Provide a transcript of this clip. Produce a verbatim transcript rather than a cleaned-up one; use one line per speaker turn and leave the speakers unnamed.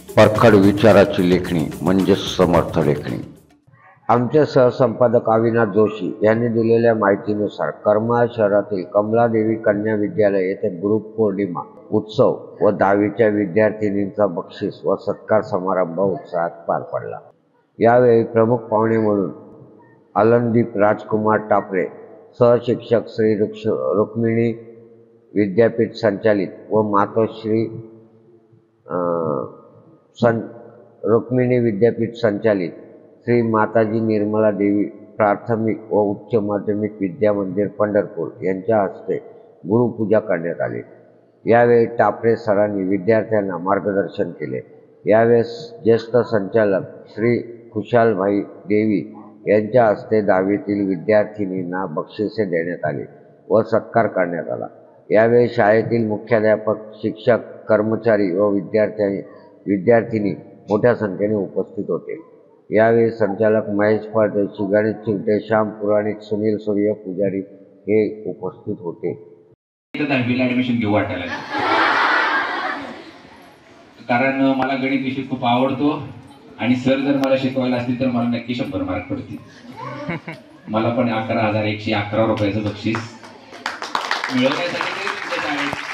परखड विचाराची लेखणी म्हणजे समर्थ लेखणी। आमचे सहसंपादक अविनाश जोशी यांनी दिलेल्या माहितीनुसार करमाळ शहरातील कमलादेवी कन्या विद्यालय येथे गुरुपौर्णिमा उत्सव व दहावीच्या विद्यार्थिनींचा बक्षीस व सत्कार समारंभ उत्साहात पार पडला। यावेळी प्रमुख पाहुणे म्हणून अलनदीप राजकुमार टापरे, सहशिक्षक श्री रुक्मिणी विद्यापीठ संचालित व मातोश्री सं रुक्मिणी विद्यापीठ संचालित श्री माताजी निर्मला देवी प्राथमिक व उच्च माध्यमिक विद्या मंदिर पंढरपूर यांच्या हस्ते गुरुपूजा करण्यात आली। यावेळी टापरे सरांनी विद्यार्थ्यांना मार्गदर्शन केले। यावेळेस ज्येष्ठ संचालक श्री खुशालभाई देवी यांच्या हस्ते दहावीतील विद्यार्थिनींना बक्षिसे देण्यात आली व सत्कार करण्यात आला। यावेळी शाळेतील मुख्याध्यापक, शिक्षक, कर्मचारी व विद्यार्थी विद्यार्थिनी मोठ्या संख्येने उपस्थित होते। यावेळी संचालक महेश परदेशी, गणेश चिमटे, श्याम पुराणिक, सुनील सूर्य पुजारी हे उपस्थित होते।
दहावीला ऍडमिशन घेऊ वाटायला कारण मला गणित विषय खूप आवडतो आणि सर जर मला शिकवायला असतील तर मला नक्की शंभर मार्क पडतील। मला पण अकरा हजार एकशे अकरा रुपयाचं बक्षीस मिळवण्यासाठी